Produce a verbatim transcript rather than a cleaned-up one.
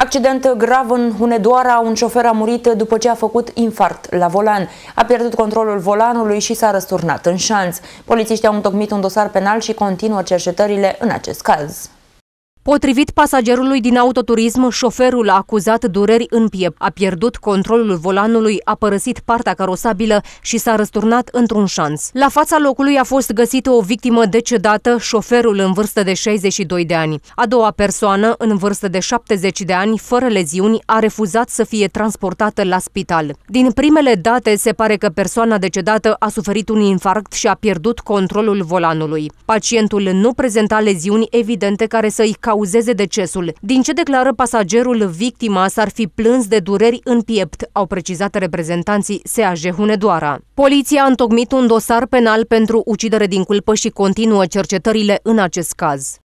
Accident grav în Hunedoara, un șofer a murit după ce a făcut infarct la volan. A pierdut controlul volanului și s-a răsturnat în șanț. Polițiștii au întocmit un dosar penal și continuă cercetările în acest caz. Potrivit pasagerului din autoturism, șoferul a acuzat dureri în piept, a pierdut controlul volanului, a părăsit partea carosabilă și s-a răsturnat într-un șanț. La fața locului a fost găsită o victimă decedată, șoferul în vârstă de șaizeci și doi de ani. A doua persoană, în vârstă de șaptezeci de ani, fără leziuni, a refuzat să fie transportată la spital. Din primele date, se pare că persoana decedată a suferit un infarct și a pierdut controlul volanului. Pacientul nu prezenta leziuni evidente care să-i cauzeze decesul. Din ce declară pasagerul, victima s-ar fi plâns de dureri în piept, au precizat reprezentanții S A J Hunedoara. Poliția a întocmit un dosar penal pentru ucidere din culpă și continuă cercetările în acest caz.